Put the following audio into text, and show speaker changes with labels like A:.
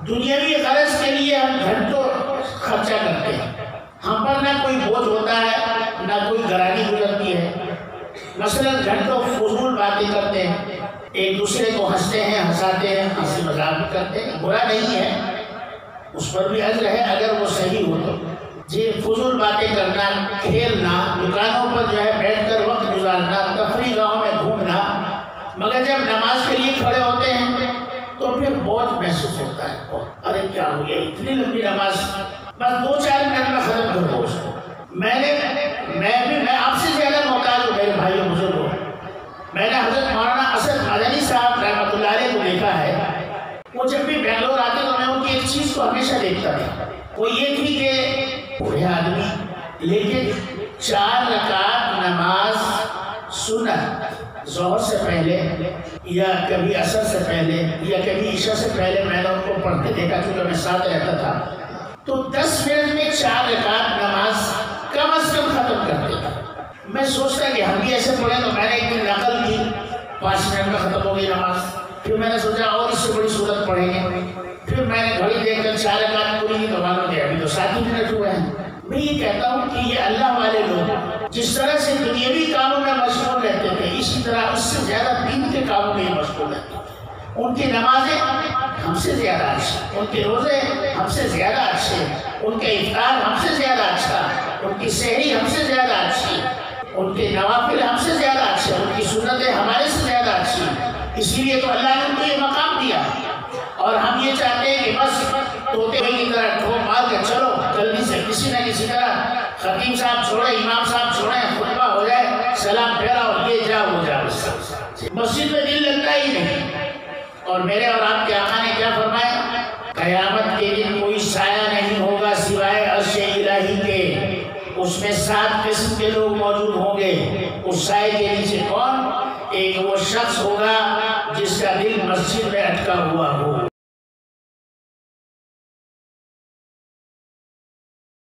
A: دنیاوی غرض کے لیے ہم گھنٹوں خرچہ کرتے ہیں، ہم پر نہ کوئی بوجھ ہوتا ہے نہ کوئی گرانی گزرتی ہے۔ مثلا گھنٹوں فضول باتیں کرتے ہیں، ایک دوسرے کو ہنستے ہیں، ہنساتے ہیں، ہنسی مذاق بھی کرتے ہیں، برا نہیں ہے، اس پر بھی اجر ہے اگر وہ صحیح ہو تو۔ جی فضول باتیں کرنا، کھیلنا، دکانوں پر جو ہے بیٹھ کر وقت گزارنا، تفریح گاہوں میں گھومنا، مگر جب نماز کے لیے کھڑے ہوتے ہیں تو پھر بہت محسوس ہوتا ہے، ارے کیا ہو گیا اتنی لمبی نماز، بس 2-4 منٹ میں ختم کر دو اس کو۔ میں آپ سے زیادہ محتاج ہوں میرے بھائیوں بزرگوں۔ میں نے حضرت مولانا اسد مدنی صاحب رحمۃ اللہ علیہ کو دیکھا ہے، وہ جب بھی بنگلور آتے تو میں ان کی ایک چیز کو ہمیشہ دیکھتا تھا، وہ یہ تھی کہ بوڑھے آدمی لیکن 4 رکعت نماز سنت ظہر سے پہلے یا کبھی عصر سے پہلے یا کبھی عشاء سے پہلے میں نے ان کو پڑھتے دیکھا، کیونکہ میں ساتھ رہتا تھا، تو 10 منٹ میں 4 رکعت نماز کم از کم ختم کرتے تھے۔ میں سوچتا کہ ہم بھی ایسے پڑھیں، تو میں نے ایک دن نقل کی 5 منٹ میں ختم ہو گئی نماز، پھر میں نے سوچا اور اس سے بڑی صورت پڑھیں گے، پھر میں نے گھڑی دیکھ کر 4 رکعت پوری کی تو معلوم ہے ابھی تو 7 ہی منٹ ہوئے ہیں۔ میں یہ کہتا ہوں کہ یہ اللہ والے لوگ جس طرح سے دنیاوی کاموں میں مشغول رہتے تھے، اسی طرح اس سے زیادہ دین کے کاموں میں مشغول رہتے تھے۔ ان کی نمازیں ہم سے زیادہ اچھی، ان کے روزے ہم سے زیادہ اچھے، ان کے افطار ہم سے زیادہ اچھا، ان کی سحری ہم سے زیادہ اچھی، ان کے نوافل ہم سے زیادہ اچھے، ان کی سنتیں ہمارے سے زیادہ اچھی۔ اسی لیے تو اللہ نے ان کو یہ مقام دیا، اور ہم یہ چاہتے ہیں کہ بس طوطے کی طرح ٹھوک مار کے چلو جلدی سے، کسی نہ کسی طرح خطیب صاحب چھوڑے، امام صاحب چھوڑے، خطبہ ہو جائے، سلام پھیرا اور یہ جا وہ جا، مسجد میں دل لگتا ہی نہیں۔ اور میرے اور آپ کے آقا نے کیا فرمایا؟ قیامت کے دن کوئی سایہ نہیں ہوگا سوائے عرش الہی کے، اس میں 7 قسم کے لوگ موجود ہوں گے۔ اس سائے کے نیچے کون؟ ایک وہ شخص ہوگا جس کا دل مسجد میں اٹکا ہوا ہو۔